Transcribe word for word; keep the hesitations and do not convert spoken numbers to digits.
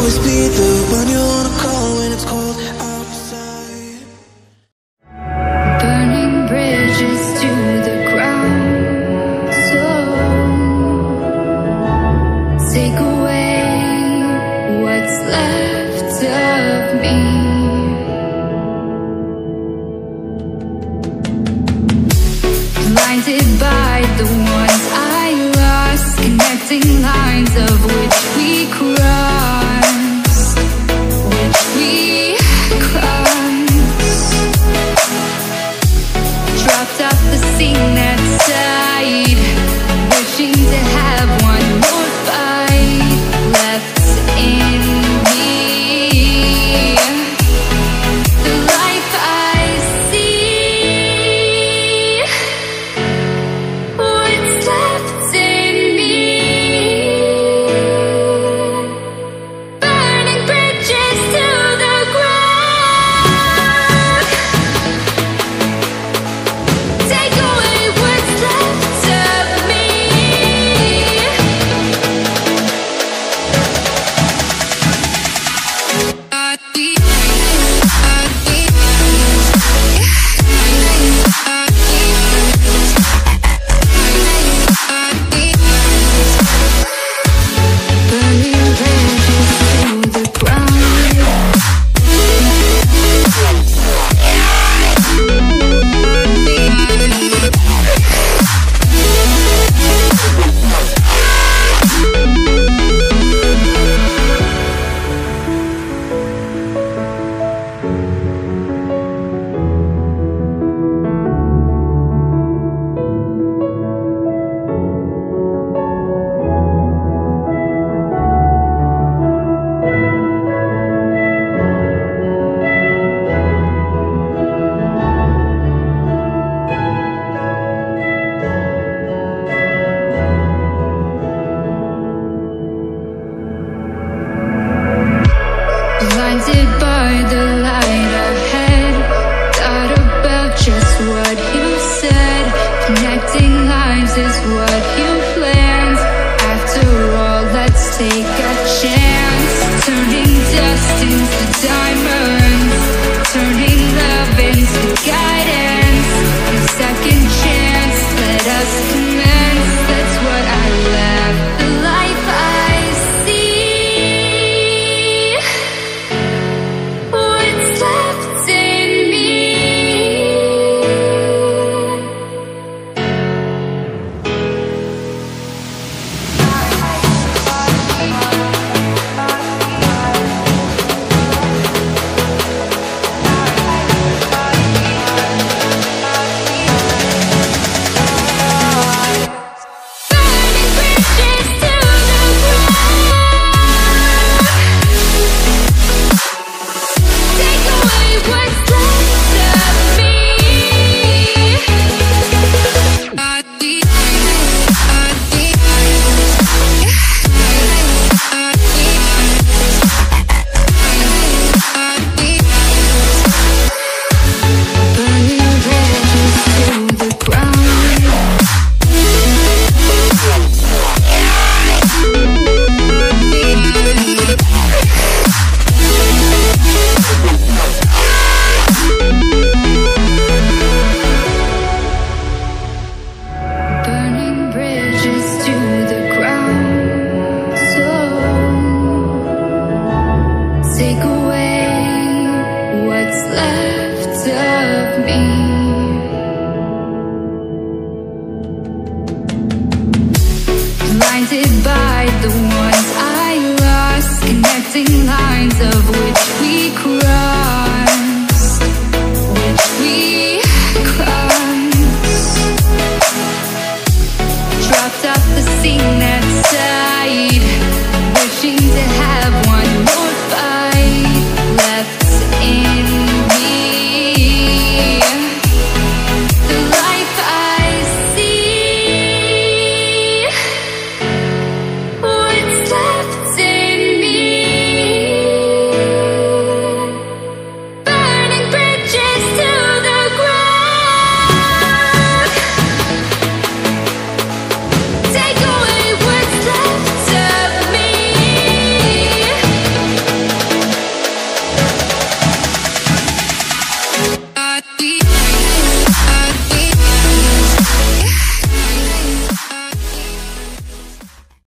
always be the one you wanna call when it's cold outside. Burning bridges to the ground, so take away what's left of me. Blinded by the ones I lost, connecting lines of which we crossed, which we crossed. Dropped off the scene that side, wishing to have one more fight left in me. The life I see, what's left in me. Burning bridges to the ground. Take away what's left of me. Burning bridges to the ground. Blinded by the light ahead, thought about just what you said. Connecting lines is what you planned. After all, let's take a chance. Turning dust into diamonds, turning